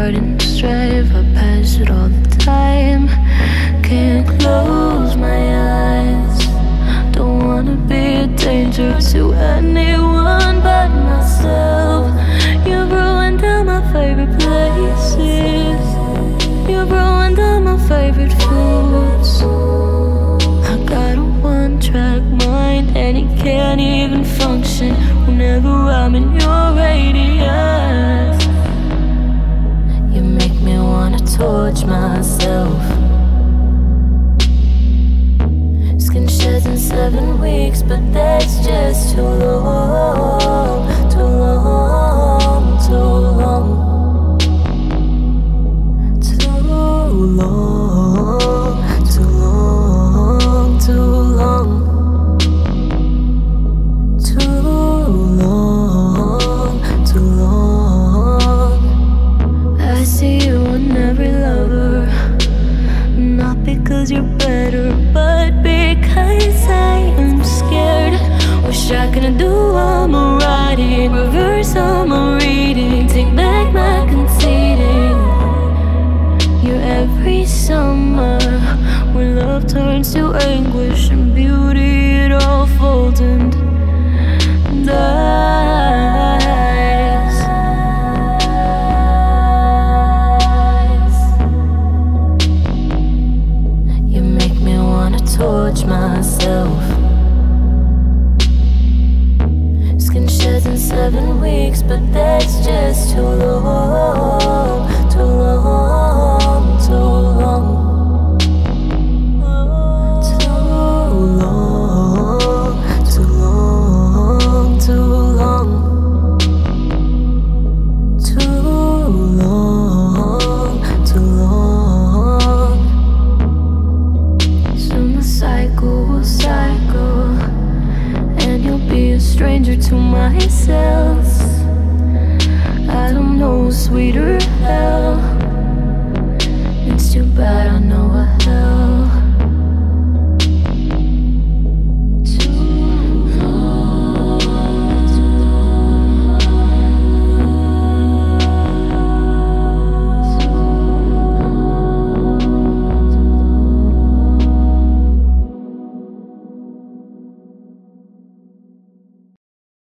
garden strife, I pass it all the time. Can't close my eyes. Don't wanna be a danger to anyone but myself. You've ruined all my favorite places. You've ruined all my favorite foods. I got a one-track mind and it can't even function whenever I'm in your radius. You make me wanna torch myself. Skin sheds in 7 weeks, but that's just too long. Too long, too long. Too long, too long, too long. Too long, too long. I see you in every lover, not because you're better, but because I am scared. Wish I could do all my writing, reverse all my reading, take back my conceding. You're every summer when love turns to anguish and beauty, it all folds and dies. You make me wanna torch myself. Skin sheds in 7 weeks, but that's just too long. Too long, too long. Too long, too long, too long. Too long, too long. Soon the cycle will cycle, and you'll be a stranger to myself.